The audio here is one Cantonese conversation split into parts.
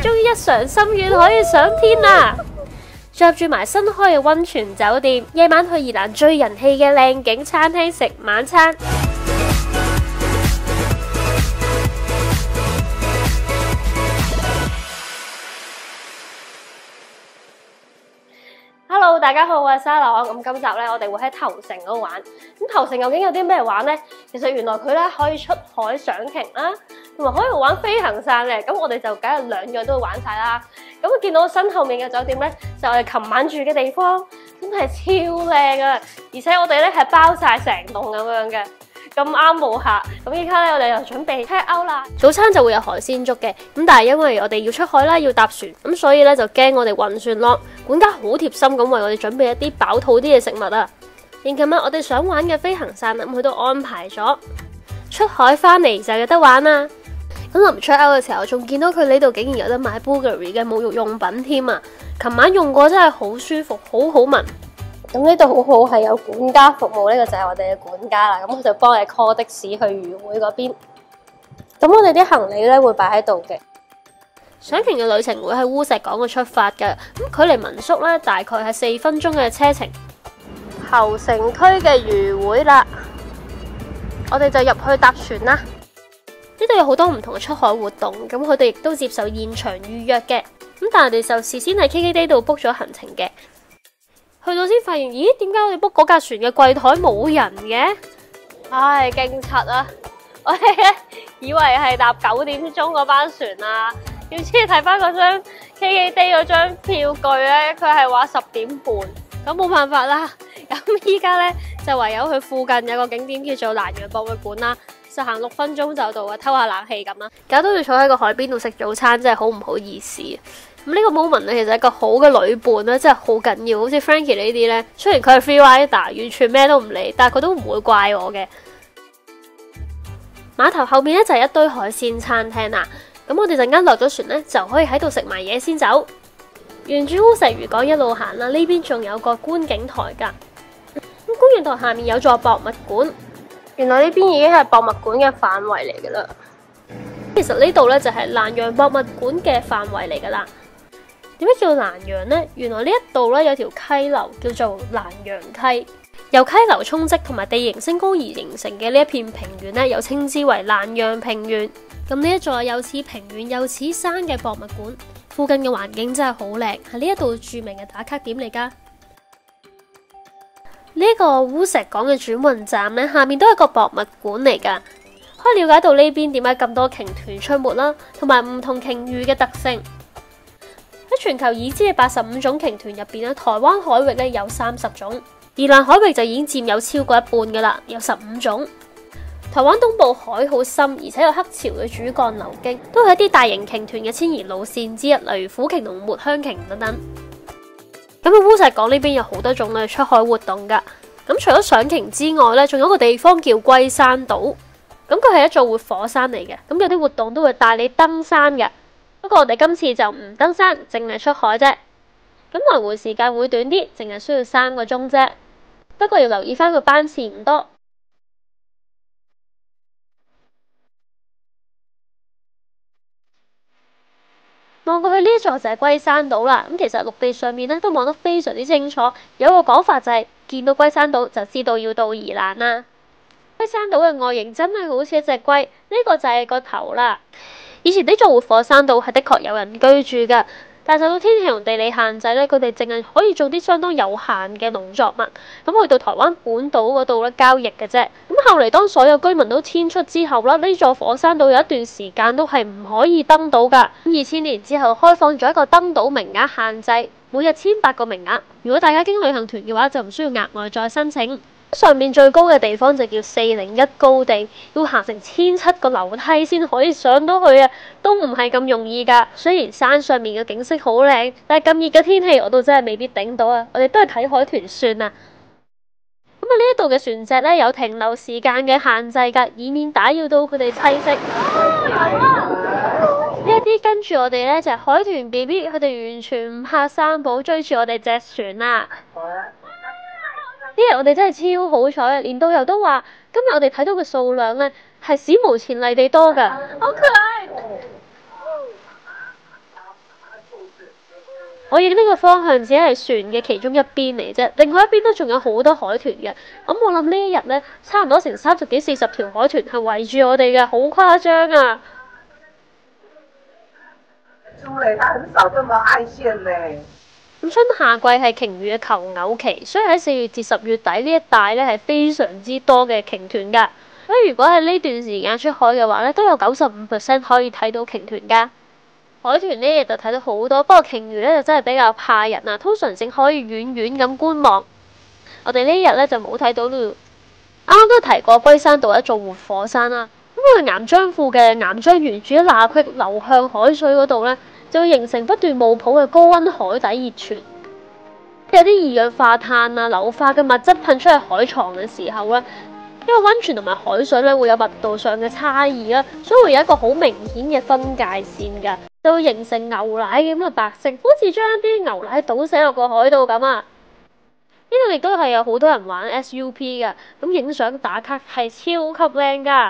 終於一償心願可以上天啦！再入住埋新開嘅溫泉酒店，夜晚去宜蘭最人氣嘅靚景餐廳食晚餐。Hello， 大家好，我係 Sara。咁今集咧，我哋會喺頭城嗰度玩。咁頭城究竟有啲咩玩呢？其實原來佢咧可以出海上鯨啦，同埋可以玩飛行傘嘅。咁我哋就梗係兩樣都會玩晒啦。咁我見到身後面嘅酒店咧，就係我哋琴晚住嘅地方，真係超靚啊！而且我哋咧係包晒成棟咁樣嘅。咁啱冇客，咁依家咧我哋就準備 check out 啦。早餐就會有海鮮粥嘅，咁但係因為我哋要出海啦，要搭船，咁所以咧就驚我哋暈船咯。管家好貼心咁為我哋準備一啲飽肚啲嘅食物啊。連琴日我哋想玩嘅飛行傘，咁佢都安排咗。出海翻嚟就有得玩啦。咁臨 check out 嘅時候，仲見到佢呢度竟然有得買 Bulgari 嘅沐浴用品添啊！琴晚用過真係好舒服，好好聞。咁呢度好好係有管家服務，呢個就係我哋嘅管家啦。咁佢就幫你 call 的士去漁會嗰邊。咁我哋啲行李咧會擺喺度嘅。上鯨嘅旅程會喺烏石港度出發嘅，咁距離民宿咧大概係4分鐘嘅車程。頭城區嘅漁會啦，我哋就入去搭船啦。呢度有好多唔同嘅出海活動，咁佢哋亦都接受現場預約嘅。咁但係我哋就事先喺 KKday 度 book 咗行程嘅。去到先發現，咦？點解我哋 book 嗰架船嘅櫃台冇人嘅？唉，勁柒啊！我哋咧以為係搭9點鐘嗰班船啊，要知睇翻嗰張 KKday 嗰張票據咧，佢係話10點半，咁冇辦法啦。咁依家咧就唯有去附近有個景點叫做南洋博物館啦，就行6分鐘就到啊，偷下冷氣咁啦。搞到要坐喺個海邊度食早餐，真係好唔好意思。咁呢個 moment 咧，其實一個好嘅旅伴咧，真係好緊要。好似 Frankie 呢啲咧，雖然佢係 free rider，完全咩都唔理，但係佢都唔會怪我嘅。碼頭後面咧就係一堆海鮮餐廳啦。咁我哋陣間落咗船咧，就可以喺度食埋嘢先走。沿住烏石漁港一路行啦，呢邊仲有個觀景台㗎。咁觀景台下面有座博物館，原來呢邊已經係博物館嘅範圍嚟㗎啦。其實呢度咧就係南洋博物館嘅範圍嚟㗎啦。點解叫南洋呢？原來呢一度咧有條溪流叫做南洋溪，由溪流沖積同埋地形升高而形成嘅呢一片平原咧，又稱之為南洋平原。咁呢一座又似平原又似山嘅博物館，附近嘅環境真係好靚，係呢一度著名嘅打卡點嚟㗎。呢個烏石港嘅轉運站咧，下面都係個博物館嚟㗎，可以了解到呢邊點解咁多鯨豚出沒啦，同埋唔同鯨魚嘅特性。喺全球已知嘅85種鯨豚入邊咧，台灣海域咧有30種，宜蘭海域就已經佔有超過一半噶啦，有15種。台灣東部海好深，而且有黑潮嘅主幹流經，都係一啲大型鯨豚嘅遷移路線之一，例如虎鯨同抹香鯨等等。咁喺烏石港呢邊有好多種類出海活動噶。咁除咗上鯨之外咧，仲有一個地方叫龜山島，咁佢係一座活火山嚟嘅，咁有啲活動都會帶你登山嘅。不過我哋今次就唔登山，淨係出海啫。咁來回時間會短啲，淨係需要3個鐘啫。不過要留意翻個班次唔多。望過去呢座就係龜山島啦。咁其實陸地上面咧都望得非常之清楚。有個講法就係見到龜山島就知道要到宜蘭啦。龜山島嘅外形真係好似一隻龜，呢個就係個頭啦。以前呢座活火山島係的確有人居住㗎，但受到天氣同地理限制咧，佢哋淨係可以做啲相當有限嘅農作物，咁去到台灣本島嗰度咧交易嘅啫。咁後嚟當所有居民都遷出之後啦，呢座火山島有一段時間都係唔可以登島㗎。2000年之後開放咗一個登島名額限制，每日1800個名額。如果大家經旅行團嘅話，就唔需要額外再申請。上面最高嘅地方就叫401高地，要行成1007個樓梯先可以上到去啊，都唔係咁容易㗎。雖然山上面嘅景色好靚，但係咁熱嘅天氣我都真係未必頂到啊。我哋都係睇海豚算啦。咁啊，呢一度嘅船隻咧有停留時間嘅限制㗎，以免打擾到佢哋棲息。呢一啲跟住我哋咧就係海豚 BB， 佢哋完全唔怕生保，追住我哋隻船啊！呢日我哋真係超好彩啊！連導遊都話，今日我哋睇到嘅數量咧係史無前例地多㗎。好可愛！ 我影呢個方向只係船嘅其中一邊嚟啫，另外一邊都仲有好多海豚嘅。咁我諗呢一日咧，差唔多成30幾40條海豚係圍住我哋嘅，好誇張啊！ 豬咧，它很少這麼愛現咧。 咁春夏季係鯨魚嘅求偶期，所以喺4月至10月底呢一帶咧係非常之多嘅鯨豚㗎。所以如果係呢段時間出海嘅話咧，都有95% 可以睇到鯨豚㗎。海豚呢日就睇到好多，不過鯨魚咧就真係比較怕人啊，通常淨可以遠遠咁觀望。我哋呢日咧就冇睇到咯。啱啱都提過龜山島一座活火山啦，咁佢岩漿庫嘅岩漿沿住啲罅隙流向海水嗰度咧，就會形成不斷冒泡嘅高溫海底熱泉。有啲二氧化碳啊、硫化嘅物質噴出去海床嘅時候咧，因為溫泉同埋海水咧會有密度上嘅差異啦，所以會有一個好明顯嘅分界線㗎，就會形成牛奶咁嘅白色，好似將啲牛奶倒瀉落個海度咁啊！呢度亦都係有好多人玩 SUP 㗎，咁影相打卡係超級靚㗎。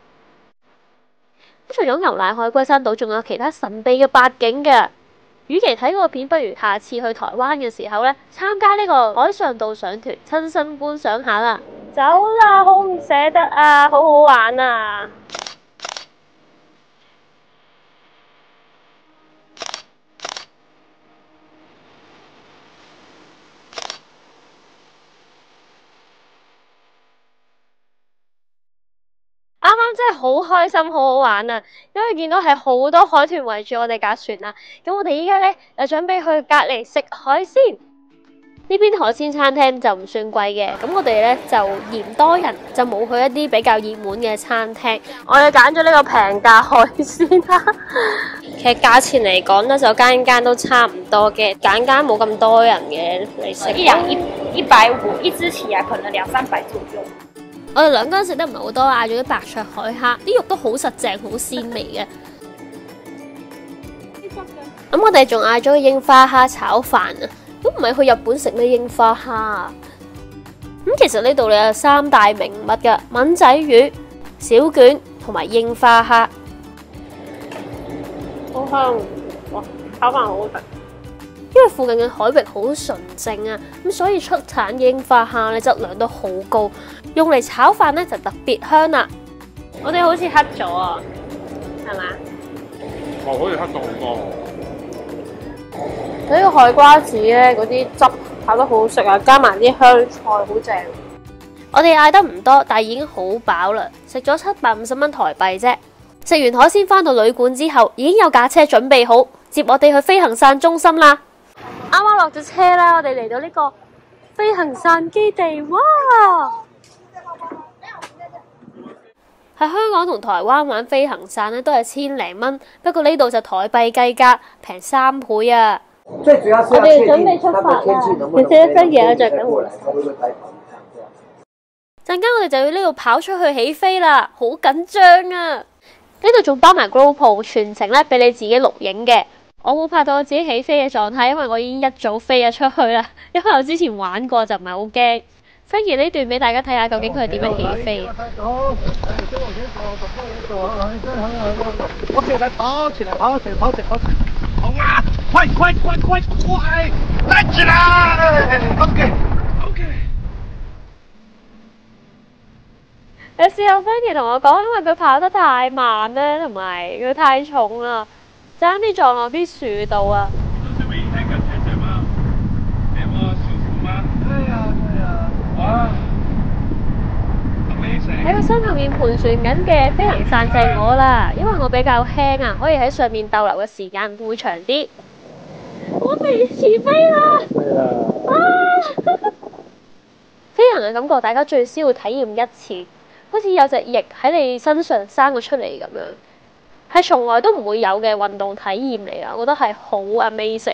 除咗牛奶海龜山島，仲有其他神秘嘅八景嘅。與其睇個片，不如下次去台灣嘅時候咧，參加呢個海上導賞團，親身觀賞下啦。走啦，好唔捨得啊，好好玩啊！啱啱真係好開心，好好玩啊！因為見到係好多海豚圍住我哋架船啊，咁我哋依家咧就準備去隔離食海鮮。呢邊海鮮餐廳就唔算貴嘅，咁我哋咧就嫌多人，就冇去一啲比較熱門嘅餐廳。我哋揀咗呢個平價海鮮啦。其實價錢嚟講咧，就間間都差唔多嘅，揀間冇咁多人嘅嚟食。 150，一隻起來可能200-300左右。 我哋兩個人食得唔係好多，嗌咗啲白灼海蝦，啲肉都好實淨、好鮮味嘅。咁我哋仲嗌咗個櫻花蝦炒飯啊！都唔係去日本食咩櫻花蝦啊！咁其實呢度有3大名物㗎，吻仔魚、小卷同埋櫻花蝦。好香！哇，炒飯好好食。因為附近嘅海域好純淨啊，咁所以出產嘅櫻花蝦咧質量都好高，用嚟炒飯咧就特別香啦。我哋好似黑咗啊，係嘛？ 好似黑咗好多。 呢個海瓜子咧，嗰啲汁炒得好好食啊，加埋啲香菜好正。我哋嗌得唔多，但係已經好飽啦，食咗750蚊台幣啫。食完海鮮返到旅館之後，已經有架車準備好接我哋去飛行傘中心啦。啱啱落咗車啦，我哋嚟到呢個飛行傘基地，哇！喺香港同台灣玩飛行傘咧都係1000零蚊，不過呢度就台幣計價，平3倍啊！ 最主要是我哋準備出發啦，你寫一張嘢着緊回來。陣間我哋就要呢度跑出去起飛啦，好緊張啊！呢度仲包埋 GoPro， 全程咧俾你自己錄影嘅。我冇拍到我自己起飛嘅狀態，因為我已經一早飛咗出去啦。因為我之前玩過就唔係好驚。Frankie 呢段俾大家睇下，究竟佢係點樣起飛。 OK，來跑起來，跑起來，跑起來，跑起來！好啊，快快快快快，來起來 ！OK。 有時候 Frankie 同我講，因為佢跑得太慢咧，同埋佢太重啦，爭啲撞落啲樹度啊！喺個身後面盤旋緊嘅飛行傘就係我啦，因為我比較輕啊，可以喺上面逗留嘅時間會長啲。我哋起飛啦！飛行嘅感覺，大家最少要體驗一次，好似有隻翼喺你身上生咗出嚟咁樣，係從來都唔會有嘅運動體驗嚟啊！我覺得係好 amazing。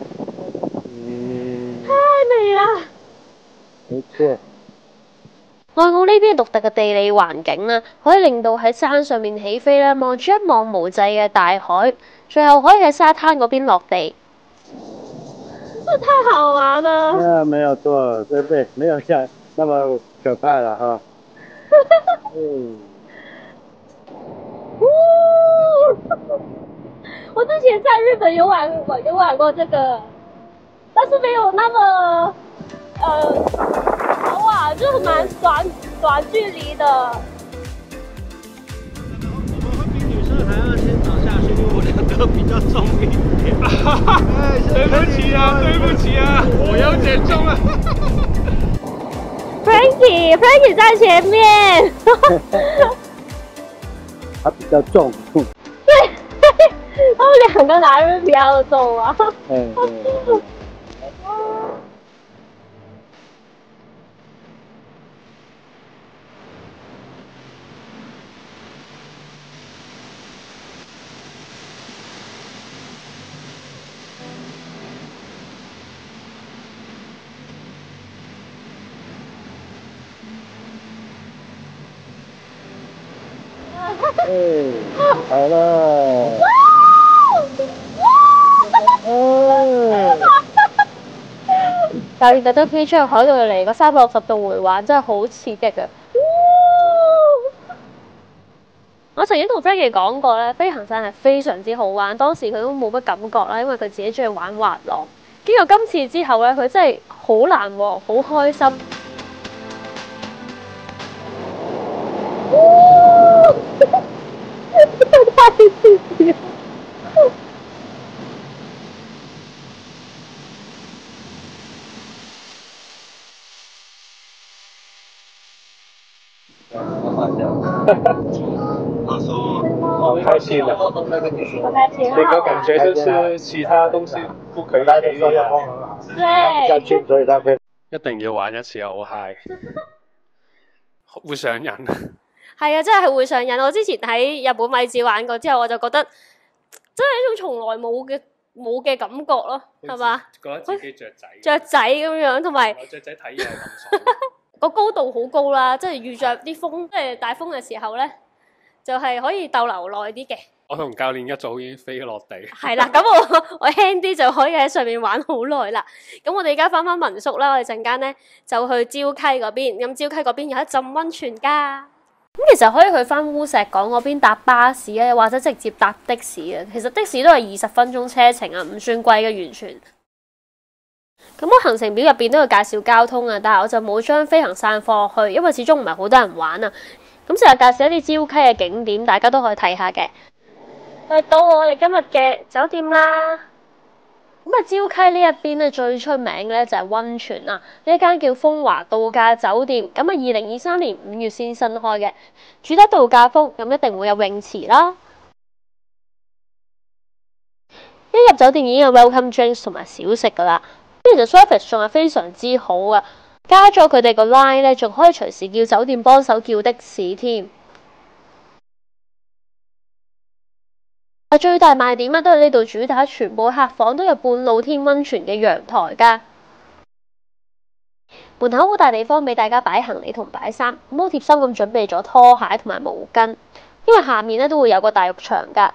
太美啦！ 冇錯。 愛澳呢邊獨特嘅地理環境啦，可以令到喺山上面起飛啦，望住一望無際嘅大海，最後可以喺沙灘嗰邊落地，真係太好玩啦！ 沒有錯，對不對？沒有像那麼可怕啦，哈。 我之前在日本有玩過這個。 但是没有那么好啊，就蛮短距离的。 我们比女生还要先倒下去，因为我两个比较重一点。对不起啊，对不起啊，我要减重了。 Frankie 在前面。 它比较重。 对，他们两个男人比较重啊。 对。好了。 教練特登飛出去海度嚟個360度回環，真係好刺激啊！我曾經同 Frankie 講過咧，飛行傘係非常之好玩，當時佢都冇乜感覺啦，因為佢自己中意玩滑浪。經過今次之後咧，佢真係好難忘，好開心。太刺激了！ 好开心的， 好开心， 那个感觉就是其他东西不可以比拟的。 對， 所以他會一定要玩一次好 high， 會上癮。 係啊，真係會上癮。我之前喺日本米子玩過之後，我就覺得真係一種從來冇嘅感覺咯，係嘛？ 覺得自己雀仔咁樣，同埋雀仔睇嘢係咁爽。 個高度好高啦，即係遇着啲風，即係大風嘅時候咧，就係可以逗留耐啲嘅。 我同教練一早已經飛落地。 係啦，咁我輕啲就可以喺上面玩好耐啦。咁我哋而家翻民宿啦，我哋陣間咧就去礁溪嗰邊。咁礁溪嗰邊有一浸溫泉㗎。咁其實可以去翻烏石港嗰邊搭巴士啊，或者直接搭的士啊。其實的士都係20分鐘車程啊，唔算貴嘅完全。咁我行程表入邊都有介紹交通啊，但係我就冇將飛行傘放落去，因為始終唔係好多人玩啊。咁就係介紹一啲礁溪嘅景點，大家都可以睇下嘅。嚟到我哋今日嘅酒店啦。咁啊，礁溪呢一邊咧最出名嘅咧就係溫泉啦。呢一間叫風華度假酒店，咁啊2023年5月先新開嘅，主打度假風，咁一定會有泳池啦。一入酒店已經有 welcome drinks 同埋小食噶啦，跟住就 service 仲係非常之好啊！加咗佢哋個 line 咧，仲可以隨時叫酒店幫手叫的士添。最大賣點啊，都係呢度主打全部客房都有半露天溫泉嘅陽台㗎。門口好大地方俾大家擺行李同擺衫，咁好貼心咁準備咗拖鞋同埋毛巾，因為下面咧都會有個大浴場㗎。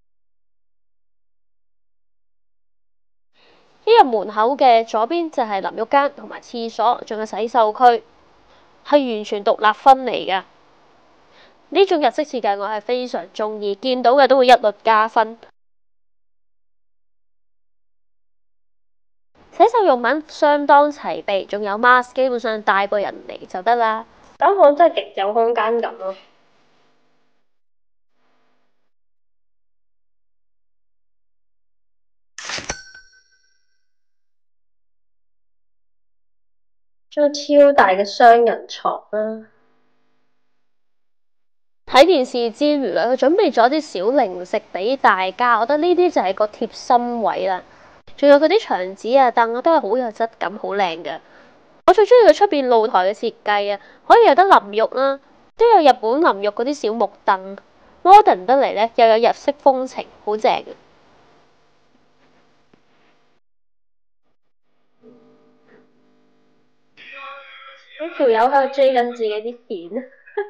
一入門口嘅左邊就係淋浴間同埋廁所，仲有洗手區，係完全獨立分離㗎。呢種日式設計我係非常中意，見到嘅都會一律加分。洗手用品相當齊備，仲有 mask， 基本上帶個人嚟就得啦。間房真係極有空間感咯。張超大嘅雙人床啦。睇電視之餘咧，佢準備咗啲小零食俾大家，我覺得呢啲就係個貼心位啦。仲有佢啲牆紙啊、凳啊，都係好有質感，好靚嘅。我最中意佢出邊露台嘅設計啊，可以有得淋浴啦，都有日本淋浴嗰啲小木凳 ，modern 得嚟咧，又有日式風情，好正嘅。呢條友喺度追緊自己啲片。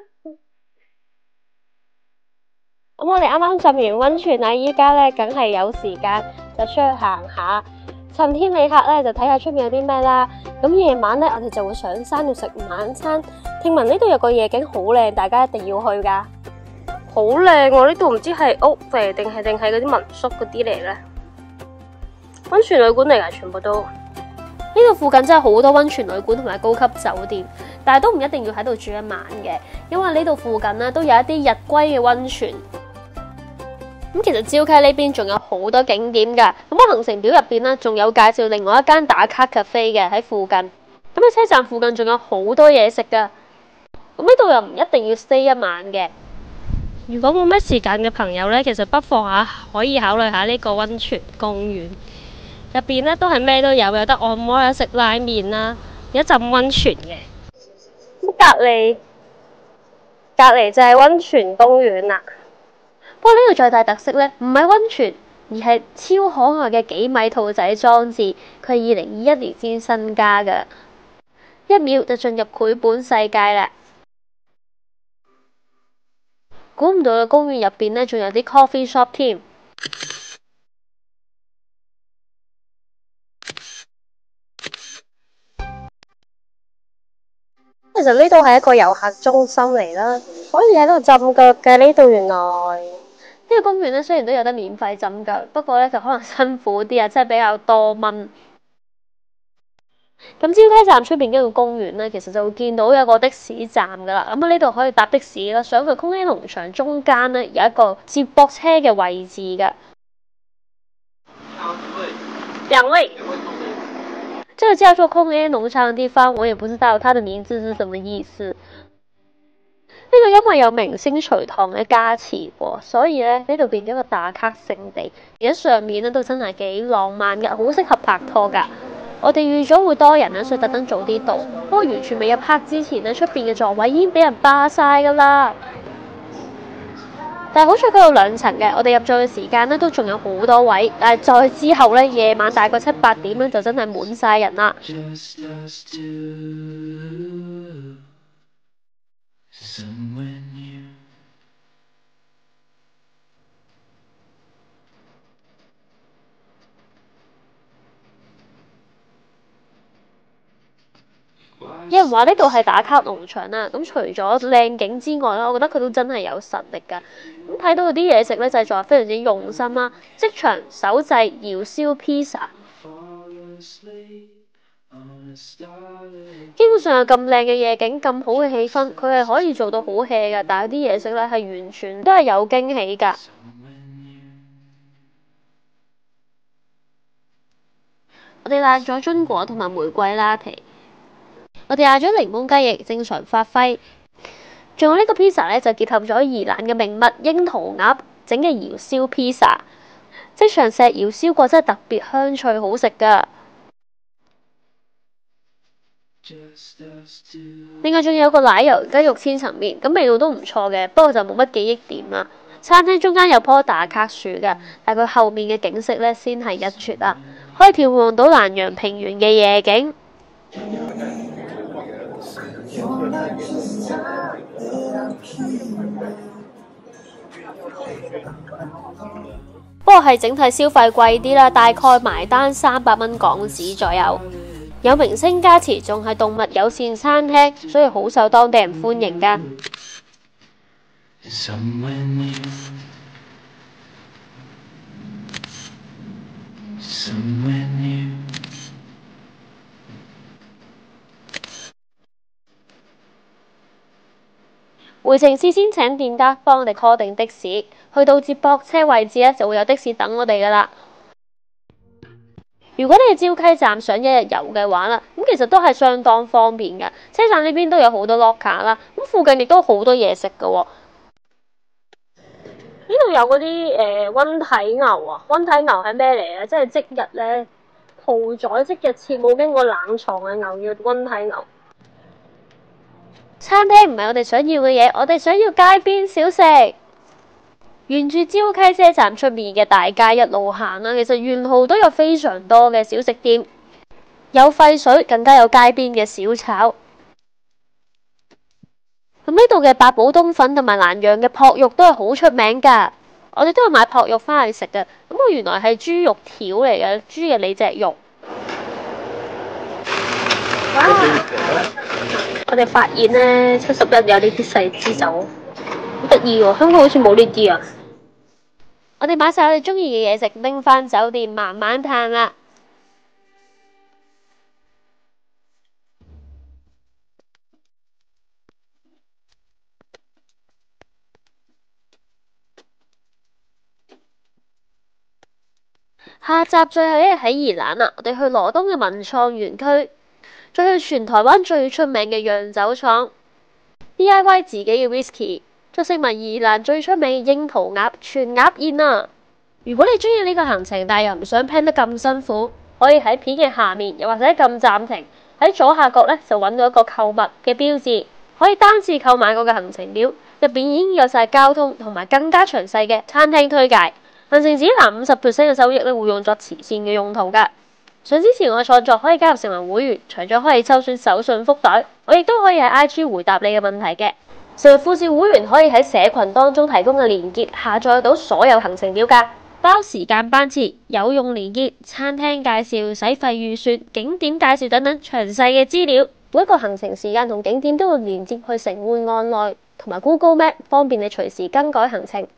咁我哋啱啱浸完溫泉啦，依家咧梗係有時間就出去行下，趁天理客咧就睇下出面有啲咩啦。咁夜晚咧我哋就會上山度食晚餐。聽聞呢度有個夜景好靚，大家一定要去噶。好靚喎！呢度唔知係屋嚟定係嗰啲民宿嗰啲嚟咧。溫泉旅館嚟噶，全部都。 呢度附近真係好多溫泉旅館同埋高級酒店，但係都唔一定要喺度住一晚嘅，因為呢度附近咧都有一啲日歸嘅溫泉。咁其實礁溪呢邊仲有好多景點㗎，咁我行程表入邊咧仲有介紹另外一間打卡 cafe 嘅喺附近。咁喺車站附近仲有好多嘢食㗎，咁呢度又唔一定要 stay 一晚嘅。如果冇乜時間嘅朋友呢，其實不妨可以考慮下呢個溫泉公園。入邊咧都係咩都有，有得按摩，有得食拉麵啦，有一浸溫泉嘅。咁隔離就係溫泉公園啦。不過呢度最大特色咧，唔係溫泉，而係超可愛嘅幾米兔仔裝置。佢係2021年先新加嘅，1秒就進入繪本世界啦。估唔到嘅公園入邊咧，仲有啲 coffee shop 添。其實呢度係一個遊客中心嚟啦，可以喺度浸腳嘅。呢度原來呢個公園咧，雖然都有得免費浸腳，不過咧就可能辛苦啲啊，即係比較多蚊。咁礁溪站出邊呢個公園咧，其實就會見到有個的士站噶啦。咁呢度可以搭的士啦，上去空氣農場中間咧有一個接駁車嘅位置噶。兩位。這個叫做空 A 農場的地方，我也不知道它的名字是什麼意思。呢度因為有明星隋棠嘅加持喎，所以咧呢度變咗個打卡勝地，而家上面咧都真係幾浪漫嘅，好適合拍拖㗎。我哋預咗會多人啦，所以特登早啲到。不過完全未入黑之前咧，出邊嘅座位已經俾人霸晒㗎啦。但係好彩佢有2層嘅，我哋入座嘅時間咧都仲有好多位，但係再之後咧夜晚大概7、8點咧就真係滿晒人啦。有人話呢度係打卡農場啦，咁除咗靚景之外咧，我覺得佢都真係有實力㗎。咁睇到嗰啲嘢食咧，製作非常之用心啦，即場手製窯燒 pizza， 基本上有咁靚嘅夜景、咁好嘅氣氛，佢係可以做到好 hea 㗎，但係啲嘢食咧係完全都係有驚喜㗎。我哋嗌咗榛果同埋玫瑰拉皮。我哋嗌咗檸檬雞翼，正常發揮。仲有呢個 pizza 咧，就結合咗宜蘭嘅名物櫻桃鴨整嘅窯燒 pizza， 即場石窯燒過，真係特別香脆好食㗎。另外仲有個奶油雞肉千層麵，咁味道都唔錯嘅，不過就冇乜記憶點啦。餐廳中間有棵打卡樹㗎，但佢後面嘅景色咧先係一絕啊，可以眺望到南洋平原嘅夜景。不過係整體消費貴啲啦，大概埋單300蚊港紙左右。有明星加持，仲係動物友善餐廳，所以好受當地人歡迎㗎。回程事先請店家幫我哋 call 定的士，去到接駁車位置咧就會有的士等我哋噶啦。如果你係礁溪站想一日遊嘅話啦，咁其實都係相當方便嘅。車站呢邊都有好多 locker 啦，咁附近亦都好多嘢食嘅喎。呢度有嗰啲溫體牛啊，溫體牛係咩嚟啊？即係即日咧屠宰、即日切冇經過冷藏嘅牛叫溫體牛。餐廳唔係我哋想要嘅嘢，我哋想要街邊小食。沿住礁溪車站出面嘅大街一路行啦，其實沿途都有非常多嘅小食店，有廢水，更加有街邊嘅小炒。咁呢度嘅八寶冬粉同埋南洋嘅撲肉都係好出名㗎，我哋都有買撲肉翻去食嘅。咁我原來係豬肉條嚟嘅，豬嘅裏脊肉。我哋發現咧，71有呢啲細支酒，好得意喎！香港好似冇呢啲啊。我哋買晒我哋中意嘅嘢食，拎翻酒店慢慢嘆啦。 下集最後一日喺宜蘭啊，我哋去羅東嘅文創園區，再去全台灣最出名嘅釀酒廠 ，DIY 自己嘅 whisky， 再食埋宜蘭最出名嘅櫻桃鴨全鴨宴啊！如果你中意呢個行程，但又唔想 plan 得咁辛苦，可以喺片嘅下面，又或者撳暫停，喺左下角咧就揾到一個購物嘅標誌，可以單次購買嗰個行程表，入邊已經有晒交通同埋更加詳細嘅餐廳推介。行程指南50% 嘅收益咧會用作慈善嘅用途㗎。想支持我嘅創作，可以加入成為會員，除咗可以抽選手信福袋，我亦都可以喺 IG 回答你嘅問題嘅。成為副召會員可以喺社群當中提供嘅連結下載到所有行程表㗎。包時間班次、有用連結、餐廳介紹、使費預算、景點介紹等等詳細嘅資料，每一個行程時間同景點都會連接去城滙案內同埋 Google Map， 方便你隨時更改行程。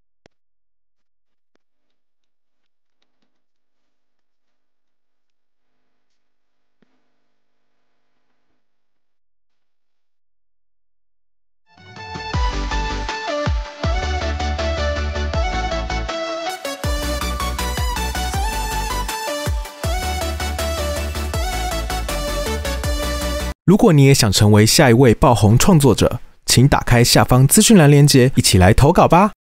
如果你也想成为下一位爆红创作者，请打开下方资讯栏连结，一起来投稿吧。